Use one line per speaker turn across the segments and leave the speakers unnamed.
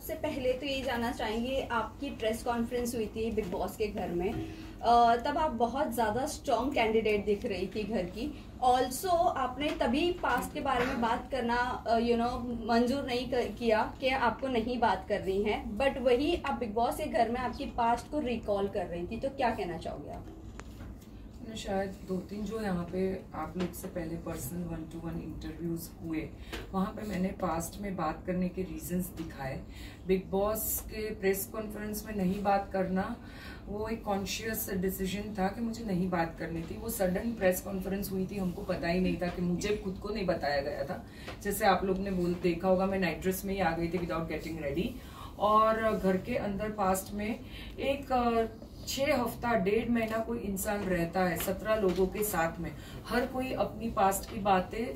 सबसे पहले तो ये जानना चाहेंगे, आपकी प्रेस कॉन्फ्रेंस हुई थी बिग बॉस के घर में, तब आप बहुत ज़्यादा स्ट्रॉन्ग कैंडिडेट दिख रही थी घर की। ऑल्सो आपने तभी पास्ट के बारे में बात करना मंजूर नहीं किया कि आपको नहीं बात करनी है, बट वही आप बिग बॉस के घर में आपकी पास्ट को रिकॉल कर रही थी, तो क्या कहना चाहोगे आप?
शायद 2-3 जो यहाँ पे आप लोग से पहले पर्सनल 1-to-1 इंटरव्यूज़ हुए, वहाँ पे मैंने पास्ट में बात करने के रीजंस दिखाए। बिग बॉस के प्रेस कॉन्फ्रेंस में नहीं बात करना वो एक कॉन्शियस डिसीजन था कि मुझे नहीं बात करनी थी। वो सडन प्रेस कॉन्फ्रेंस हुई थी, हमको पता ही नहीं था, कि मुझे खुद को नहीं बताया गया था। जैसे आप लोग ने देखा होगा, मैं नाइट ड्रेस में ही आ गई थी विदाउट गेटिंग रेडी, और घर के अंदर पास्ट में एक 6 हफ्ता 1.5 महीना कोई इंसान रहता है 17 लोगों के साथ में, हर कोई अपनी पास्ट की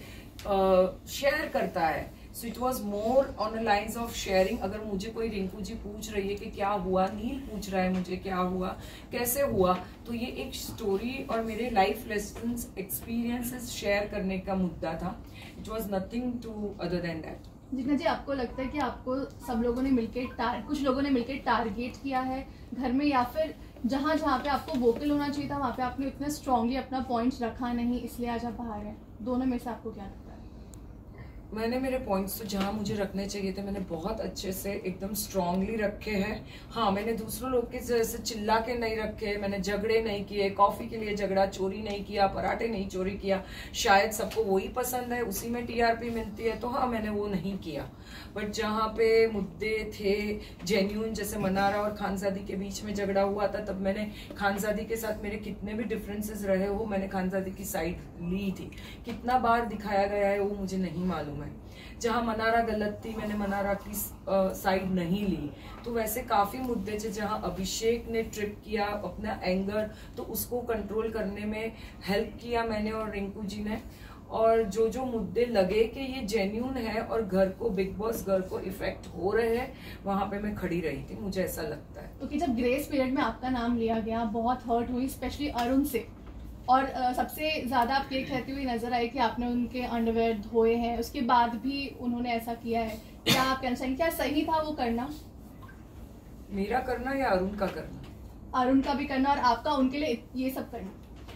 बातें शेयर करता है। So it was more on the lines of sharing. अगर मुझे कोई रिंकू जी पूछ रही है कि क्या हुआ, नील पूछ रहा है मुझे क्या हुआ, कैसे हुआ, तो ये एक स्टोरी और मेरे लाइफ लेसन्स एक्सपीरियंसेस शेयर करने का मुद्दा था। It was nothing to other than that.
जितना जी आपको लगता है कि आपको सब लोगों ने मिलकर कुछ लोगों ने मिलकर टारगेट किया है घर में, या फिर जहाँ जहाँ पे आपको वोकल होना चाहिए था वहाँ पे आपने इतना स्ट्रांगली अपना पॉइंट रखा नहीं, इसलिए आज आप बाहर हैं? दोनों में से आपको क्या लगता है?
मैंने मेरे पॉइंट्स तो जहाँ मुझे रखने चाहिए थे मैंने बहुत अच्छे से एकदम स्ट्रांगली रखे हैं। हाँ, मैंने दूसरों लोग के जैसे चिल्ला के नहीं रखे, मैंने झगड़े नहीं किए, कॉफी के लिए झगड़ा, चोरी नहीं किया, पराठे नहीं चोरी किया। शायद सबको वही पसंद है, उसी में टीआरपी मिलती है, तो हाँ मैंने वो नहीं किया। बट जहाँ पे मुद्दे थे जेन्यून, जैसे मनारा और खानजादी के बीच में झगड़ा हुआ था, तब मैंने खानजादी के साथ मेरे कितने भी डिफरेंसेस रहे हो, मैंने खानजादी की साइड ली थी। कितना बार दिखाया गया है वो मुझे नहीं मालूम। जहां मनारा गलत थी मैंने मनारा की साइड नहीं ली। तो वैसे काफी मुद्दे थे जहां अभिषेक ने ट्रिप किया अपना एंगर, तो उसको कंट्रोल करने में हेल्प किया मैंने और रिंकू जी ने। और जो जो मुद्दे लगे कि ये जेन्यून है और घर को, बिग बॉस घर को इफेक्ट हो रहे हैं, वहां पे मैं खड़ी रही थी, मुझे ऐसा लगता है।
क्योंकि जब ग्रेस पीरियड में आपका नाम लिया गया, बहुत हर्ट हुई, स्पेशली अरुण से, और सबसे ज्यादा आप ये कहती हुई नजर आई कि आपने उनके अंडरवेयर धोए हैं, उसके बाद भी उन्होंने ऐसा किया है। क्या आप कहना चाहेंगे, क्या सही था वो करना?
मेरा करना या अरुण का करना?
अरुण का भी करना और आपका उनके लिए ये सब करना।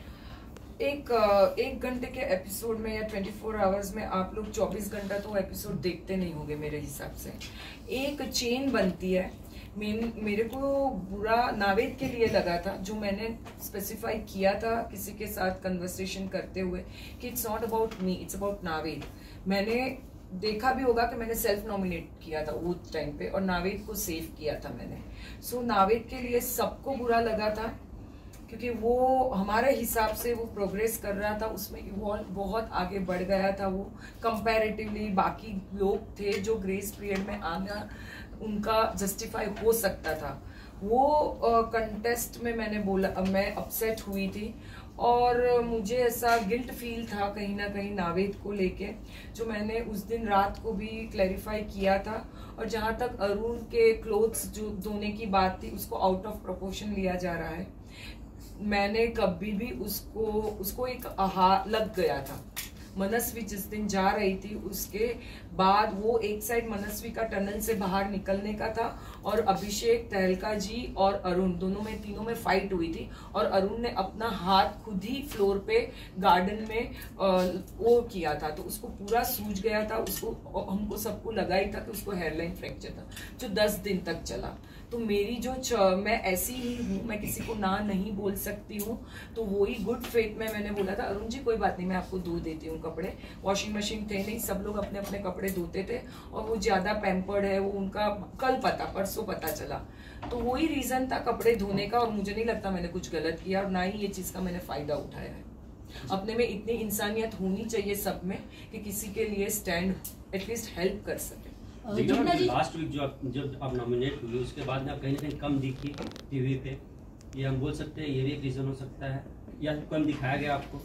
एक घंटे के एपिसोड में या 24 आवर्स में आप लोग 24 घंटा तो एपिसोड देखते नहीं होंगे मेरे हिसाब से। एक चेन बनती है। मेरे को बुरा नावेद के लिए लगा था, जो मैंने स्पेसिफाई किया था किसी के साथ कन्वर्सेशन करते हुए, कि it's not about me, it's about Naved. मैंने देखा भी होगा कि मैंने सेल्फ नॉमिनेट किया था वो टाइम पे, और नावेद को सेव किया था मैंने। सो नावेद के लिए सबको बुरा लगा था, क्योंकि वो हमारे हिसाब से वो प्रोग्रेस कर रहा था, उसमें इवॉल्व बहुत आगे बढ़ गया था वो कंपैरेटिवली। बाकी लोग थे जो ग्रेस पीरियड में आना उनका जस्टिफाई हो सकता था। वो कंटेस्ट में मैंने बोला, मैं अपसेट हुई थी और मुझे ऐसा गिल्ट फील था कहीं ना कहीं नावेद को लेके, जो मैंने उस दिन रात को भी क्लैरिफाई किया था। और जहाँ तक अरुण के क्लोथ्स जो धोने की बात थी, उसको आउट ऑफ प्रोपोर्शन लिया जा रहा है। मैंने कभी भी उसको एक आहा लग गया था। मनस्वी जिस दिन जा रही थी, उसके बाद वो एक साइड मनस्वी का टनल से बाहर निकलने का था, और अभिषेक, तहलका जी और अरुण तीनों में फाइट हुई थी, और अरुण ने अपना हाथ खुद ही फ्लोर पे गार्डन में वो किया था, तो उसको पूरा सूज गया था। उसको, हमको सबको लगा ही था कि उसको हेयरलाइन फ्रैक्चर था, जो 10 दिन तक चला। तो मेरी मैं ऐसी ही हूँ, मैं किसी को ना नहीं बोल सकती हूँ। तो वही गुड फेथ में मैंने बोला था, अरुण जी कोई बात नहीं, मैं आपको धो देती हूँ कपड़े। वॉशिंग मशीन थे नहीं, सब लोग अपने अपने कपड़े धोते थे, और वो ज्यादा पैम्पर्ड है, वो उनका कल परसों पता चला। तो वही रीजन था कपड़े धोने का, और मुझे नहीं लगता मैंने कुछ गलत किया, और ना ही ये चीज का मैंने फायदा उठाया है। अपने में इतनी इंसानियत होनी चाहिए सब में कि किसी के लिए स्टैंड एटलीस्ट हेल्प कर सके।
लास्ट वीक जब आप नॉमिनेट हुई, उसके बाद में आप कहीं ना कहीं कम दिखी टीवी पे, ये हम बोल सकते हैं, ये भी एक रीजन हो सकता है, या कम दिखाया गया आपको?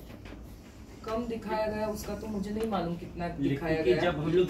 कम दिखाया गया उसका तो मुझे नहीं मालूम कितना दिखाया गया।
जब हम लोग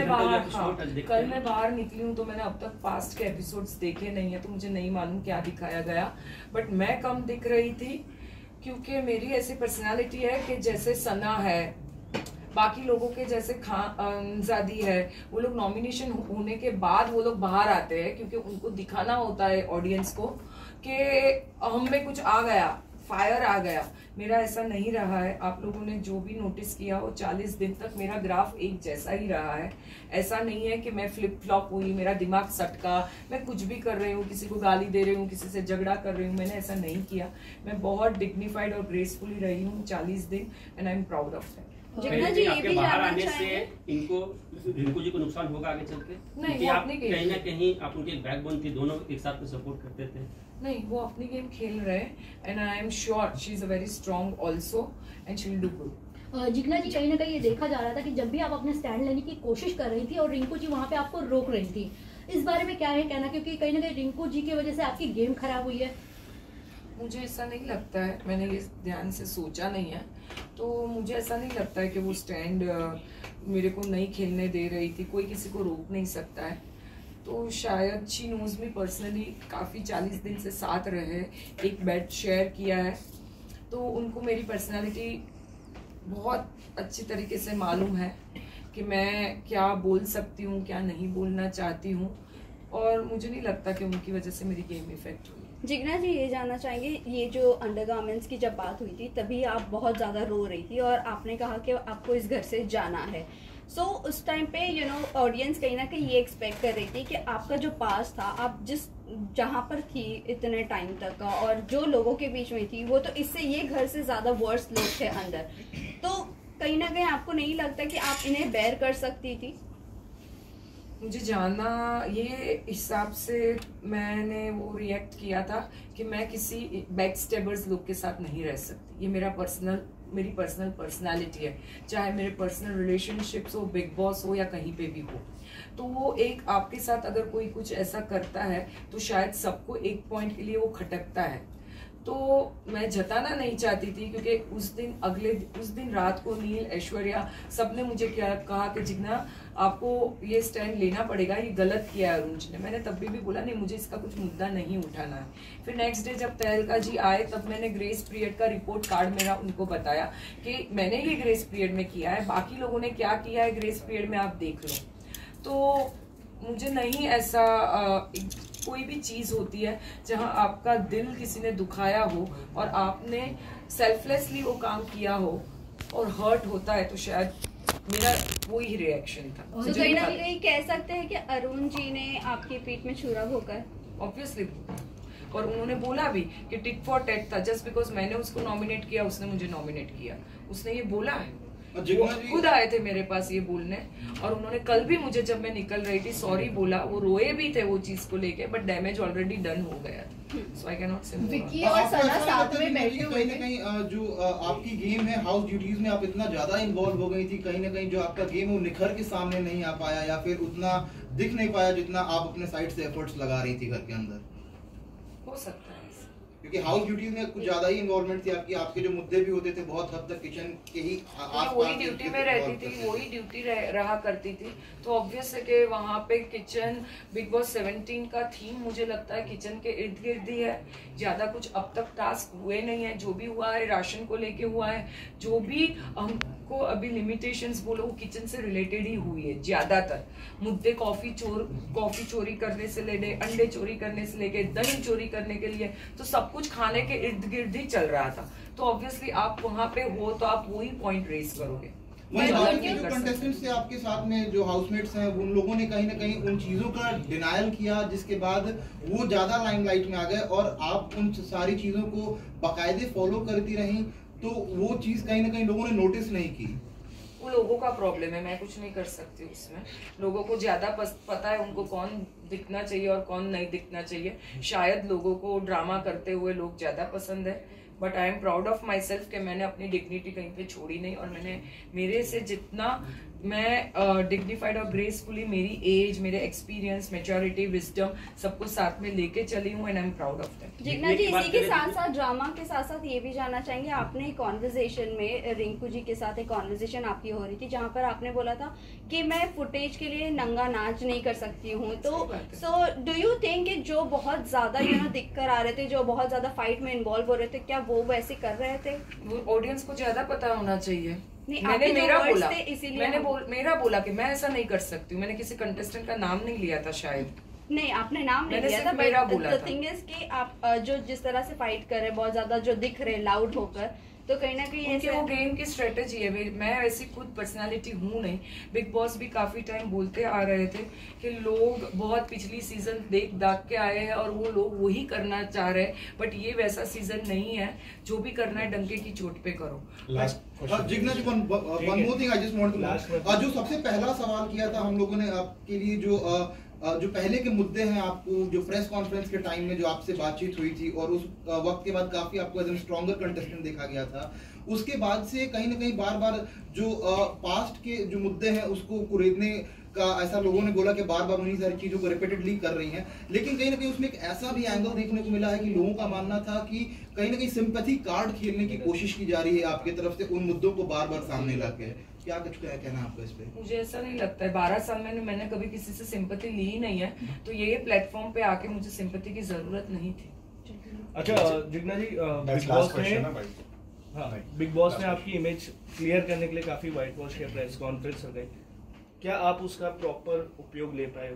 कल मैं बाहर निकली हूँ, तो मैंने अब तक पास्ट के एपिसोड्स देखे नहीं है, तो मुझे नहीं मालूम क्या दिखाया गया। बट मैं कम दिख रही थी क्योंकि मेरी ऐसी पर्सनालिटी है कि जैसे सना है, बाकी लोगों के जैसे खानजादी है, वो लोग नॉमिनेशन होने के बाद वो लोग बाहर आते हैं क्योंकि उनको दिखाना होता है ऑडियंस को कि हम में कुछ आ गया, फायर आ गया। मेरा ऐसा नहीं रहा है। आप लोगों ने जो भी नोटिस किया वो 40 दिन तक मेरा ग्राफ एक जैसा ही रहा है। ऐसा नहीं है कि मैं फ्लिप फ्लॉप हुई, मेरा दिमाग सटका, मैं कुछ भी कर रही हूँ, किसी को गाली दे रही हूँ, किसी से झगड़ा कर रही हूँ। मैंने ऐसा नहीं किया। मैं बहुत डिग्निफाइड और ग्रेसफुली रही हूँ 40 दिन and I am proud of that.
Jigna ji ये भी
बाहर
जानना
आने से
चाहेंगे
इनको रिंकू जी को नुकसान होगा आगे चल के?
नहीं,
क्योंकि
वो
आप
अपनी
कहीं ना कहीं आप उनके बैकबोन थी, दोनों एक साथ में सपोर्ट करते थे।
नहीं, वो अपनी गेम खेल रहे हैं and I am sure she is a very strong also and she will do good.
Jigna ji, कहीं ना कहीं ये देखा जा रहा था कि जब भी आप अपने स्टैंड लेने की कोशिश कर रही थी और रिंकू जी वहाँ पे आपको रोक रही थी, इस बारे में क्या है कहना? क्योंकि कहीं ना कहीं रिंकू जी की वजह से आपकी गेम खराब हुई है।
मुझे ऐसा नहीं लगता है, मैंने ये ध्यान से सोचा नहीं है, तो मुझे ऐसा नहीं लगता है कि वो स्टैंड मेरे को नहीं खेलने दे रही थी। कोई किसी को रोक नहीं सकता है। तो शायद शी नोज मी पर्सनली, काफ़ी 40 दिन से साथ रहे, एक बेड शेयर किया है, तो उनको मेरी पर्सनालिटी बहुत अच्छी तरीके से मालूम है कि मैं क्या बोल सकती हूँ, क्या नहीं बोलना चाहती हूँ, और मुझे नहीं लगता कि उनकी वजह से मेरी गेम इफेक्ट हुई।
जिग्ना जी ये जानना चाहेंगे, ये जो अंडरगारमेंट्स की जब बात हुई थी तभी आप बहुत ज़्यादा रो रही थी और आपने कहा कि आपको इस घर से जाना है। सो उस टाइम पे ऑडियंस कहीं ना कहीं ये एक्सपेक्ट कर रही थी कि आपका जो पास था, आप जहाँ पर थी इतने टाइम तक का और जो लोगों के बीच में थी, वो तो इससे ये घर से ज़्यादा वर्स्ट लोग थे अंदर। तो कहीं ना कहीं आपको नहीं लगता कि आप इन्हें बेयर कर सकती थी?
मुझे जाना, ये हिसाब से मैंने वो रिएक्ट किया था कि मैं किसी बैक स्टेबर्स लोग के साथ नहीं रह सकती। ये मेरी पर्सनल पर्सनालिटी है, चाहे मेरे पर्सनल रिलेशनशिप्स हो, बिग बॉस हो या कहीं पे भी हो। तो वो एक आपके साथ अगर कोई कुछ ऐसा करता है तो शायद सबको एक पॉइंट के लिए वो खटकता है। तो मैं जताना नहीं चाहती थी क्योंकि उस दिन रात को नील, ऐश्वर्या सबने मुझे क्या कहा कि जिग्ना आपको ये स्टैंड लेना पड़ेगा, ये गलत किया है अरुण जी ने। मैंने तब भी बोला नहीं, मुझे इसका कुछ मुद्दा नहीं उठाना है। फिर नेक्स्ट डे जब तहलका जी आए तब मैंने ग्रेस पीरियड का रिपोर्ट कार्ड मेरा उनको बताया कि मैंने ये ग्रेस पीरियड में किया है, बाकी लोगों ने क्या किया है ग्रेस पीरियड में आप देख लो। तो मुझे नहीं ऐसा कोई भी चीज होती है जहां आपका दिल किसी ने दुखाया हो और आपने सेल्फलेसली वो काम किया हो और हर्ट होता है, तो शायद मेरा वही रिएक्शन था।
तो कहीं ना कहीं कह सकते हैं कि अरुण जी ने आपकी पीठ में छुरा भोंका।
ऑब्वियसली, और उन्होंने बोला भी कि टिट फॉर टेट था। जस्ट बिकॉज मैंने उसको नॉमिनेट किया, उसने मुझे नॉमिनेट किया, उसने ये बोला है। वो खुद आए थे मेरे पास ये बोलने, और उन्होंने कल भी मुझे जब मैं निकल रही थी सॉरी बोला। वो रोए भी थे वो चीज को लेके, बट डैमेज ऑलरेडी डन हो गया। सो आई कैन नॉट से
विक्की और सना साथ में बैठे हुए थे।
कहीं जो आपकी गेम है, हाउस ड्यूटीज में आप इतना ज्यादा इन्वॉल्व हो गई थी, कहीं ना कहीं जो आपका गेम है वो निखर के सामने नहीं आ पाया या फिर उतना दिख नहीं पाया जितना आप अपने साइड से एफर्ट्स लगा रही थी घर के अंदर।
हो सकता है
क्योंकि हाउस ड्यूटीज में कुछ ज्यादा ही इन्वॉल्वमेंट थी आपकी, आपके जो मुद्दे भी होते थे बहुत हद तक किचन के ही आसपास,
वही ड्यूटी में रहती थी, वही ड्यूटी रहा करती थी। तो ऑब्वियस है कि वहाँ पे किचन, बिग बॉस 17 का थीम मुझे लगता है किचन के इर्द गिर्द ही है। ज्यादा कुछ अब तक टास्क हुए नहीं है, जो भी हुआ है राशन को लेके हुआ है, जो भी हमको अभी लिमिटेशंस बोलो वो किचन से रिलेटेड ही हुई है ज्यादातर। मुद्दे कॉफी चोरी करने से लेके, अंडे चोरी करने से लेके, दही चोरी करने के लिए, तो सब कुछ खाने के इर्द गिर्द ही चल रहा था। तो ऑब्वियसली आप वहाँ पे हो तो आप वही पॉइंट रेस करोगे।
जो कंटेस्टेंट्स थे आपके साथ में, जो हाउसमेट्स हैं, उन लोगों ने कहीं ना कहीं उन चीजों का डिनायल किया, जिसके बाद वो ज्यादा लाइमलाइट में आ गए और आप उन सारी चीजों को बाकायदे फॉलो करती रहीं, तो वो चीज कहीं ना कहीं लोगों ने नोटिस नहीं की।
वो लोगों का प्रॉब्लम है, मैं कुछ नहीं कर सकती उसमें। लोगों को ज्यादा पता है उनको कौन दिखना चाहिए और कौन नहीं दिखना चाहिए। शायद लोगों को ड्रामा करते हुए लोग ज्यादा पसंद है, but I am proud of myself कि मैंने अपनी डिग्निटी कहीं पे छोड़ी नहीं, और मैंने मेरे से जितना मैं डिग्निफाइड और ग्रेसफुली मेरी एज, मेरे एक्सपीरियंस, मैच्योरिटी, विजडम सबको साथ में लेके चली हूँ and I am proud of that.
Jigna ji, इसी के साथ साथ ड्रामा के साथ साथ ये भी जानना चाहेंगे, आपने कॉन्वर्जेशन में रिंकू जी के साथ एक कॉन्वर्जेशन आपकी हो रही थी जहाँ पर आपने बोला था कि मैं फुटेज के लिए नंगा नाच नहीं कर सकती हूँ। तो सो डू यू थिंक कि जो बहुत ज्यादा दिख कर आ रहे थे, जो बहुत ज्यादा फाइट में इन्वॉल्व हो रहे थे, क्या वो वैसे कर रहे थे?
वो ऑडियंस को ज्यादा पता होना चाहिए।
नहीं,
मैंने
आपके जो
मेरा
words
बोला,
थे, इसीलिए
मैंने
हम-
मेरा बोला कि मैं ऐसा नहीं कर सकती हूँ। मैंने किसी कंटेस्टेंट का नाम नहीं लिया था शायद।
नहीं, आपने नाम नहीं
मैंने
लिया
सिर्फ
था,
मेरा
बट
बोला
द
था।
थिंग इज कि आप जो जिस तरह से फाइट कर रहे हैं, बहुत ज्यादा जो दिख रहे लाउड होकर, तो कहीं ना कहीं
उनके
ऐसे
वो गेम की स्ट्रेटेजी है। मैं ऐसी खुद पर्सनालिटी हूँ नहीं। बिग बॉस भी काफी टाइम बोलते आ रहे थे कि लोग बहुत पिछली सीजन देख दाग के आए हैं और वो लोग वही करना चाह रहे हैं, बट ये वैसा सीजन नहीं है। जो भी करना है डंके की चोट पे करो।
Jigna ji, one more thing I just want to know, जो सबसे पहला सवाल किया था हम लोगों ने आपके लिए, जो पहले के मुद्दे हैं, आपको जो प्रेस कॉन्फ्रेंस के टाइम में जो आपसे बातचीत हुई थी और उस वक्त के बाद काफी आपको एज स्ट्रॉन्गर कंटेस्टेंट देखा गया था, उसके बाद से कहीं ना कहीं बार बार जो पास्ट के जो मुद्दे हैं उसको कुरेदने का ऐसा लोगों ने बोला कि बार बार उन्हीं सारी चीजों को रिपीटेडली कर रही हैं, लेकिन कहीं ना कहीं उसमें एक ऐसा भी एंगल देखने को मिला है कि लोगों का मानना था कि कहीं ना कहीं सिंपैथी कार्ड खेलने की कोशिश की जा रही है आपकी तरफ से उन मुद्दों को बार बार सामने लाके। क्या कहना है आपका इस पे? मुझे
ऐसा नहीं लगता है। 12 साल में मैंने कभी किसी से सिंपैथी ली ही नहीं है, तो ये प्लेटफॉर्म पे आके मुझे सिंपैथी की जरूरत नहीं थी।
अच्छा जिग्ना जी, बिग बॉस ने आपकी इमेज क्लियर करने के लिए काफी व्हाइट वॉश किया, प्रेस कॉन्फ्रेंस हो गई, क्या आप उसका प्रॉपर उपयोग ले पाए हो?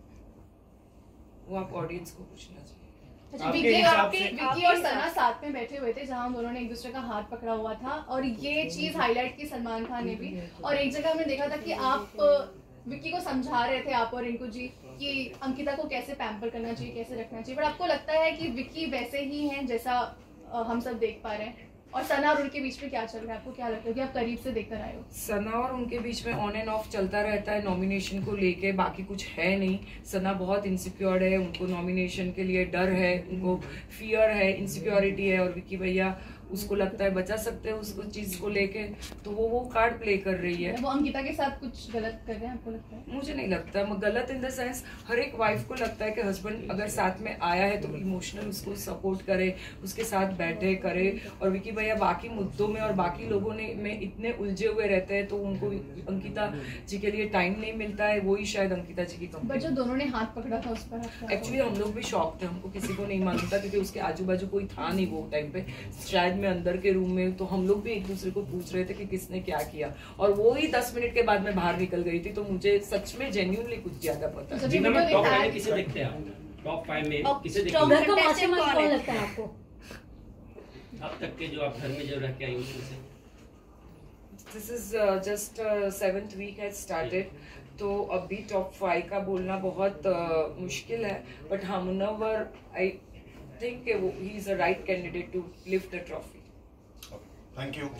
वो आप ऑडियंस को पूछना चाहिए।
अच्छा, विक्की और सना साथ में बैठे हुए थे जहां दोनों ने एक दूसरे का हाथ पकड़ा हुआ था, और ये चीज हाईलाइट की सलमान खान ने भी, और एक जगह हमने देखा था कि आप विक्की को समझा रहे थे, आप और रिंकू जी, कि अंकिता को कैसे पैम्पर करना चाहिए, कैसे रखना चाहिए, बट आपको लगता है कि विक्की वैसे ही हैं जैसा हम सब देख पा रहे हैं? और सना और उनके बीच में क्या चल रहा है, आपको क्या लगता है कि आप करीब से देखकर आए हो?
सना और उनके बीच में ऑन एंड ऑफ चलता रहता है नॉमिनेशन को लेके, बाकी कुछ है नहीं। सना बहुत इनसिक्योर है, उनको नॉमिनेशन के लिए डर है, उनको फियर है, इनसिक्योरिटी है, और विक्की भैया उसको लगता है बचा सकते हैं उसको चीज को लेके, तो वो कार्ड प्ले कर रही है।
वो अंकिता के साथ कुछ गलत कर रहे हैं, आपको लगता है?
मुझे नहीं लगता गलत, इन द सेंस हर एक वाइफ को लगता है कि हस्बैंड अगर साथ में आया है तो इमोशनल उसको सपोर्ट करे, उसके साथ बैठे करे, और विकी भैया बाकी मुद्दों में और बाकी लोगों में इतने उलझे हुए रहते हैं, तो उनको अंकिता जी के लिए टाइम नहीं मिलता है। वही शायद अंकिता जी की
बट जो दोनों ने हाथ पकड़ा था उस पर
एक्चुअली हम लोग भी शॉक थे, हमको किसी को नहीं मालूम था क्योंकि उसके आजू बाजू कोई था नहीं वो टाइम पे, शायद मैं अंदर के रूम में, तो हम लोग भी एक दूसरे को पूछ रहे थे कि किसने क्या किया, और वो ही 10 मिनट के बाद मैं बाहर निकल गई थी, तो मुझे सच में जेन्युइनली कुछ ज्यादा पता है।
जिनमें टॉप 5 में किसे देखते हैं आप? टॉप 5 में किसे देखते हैं?
घर का मास्टरमाइंड कौन लगता है आपको
अब तक के जो आप घर में जो रह के आई हैं?
This is just 7th week has started, तो अभी टॉप 5 का बोलना बहुत मुश्किल है, बट हाँ Munawar I think he is a right candidate to lift the trophy.
Thank you.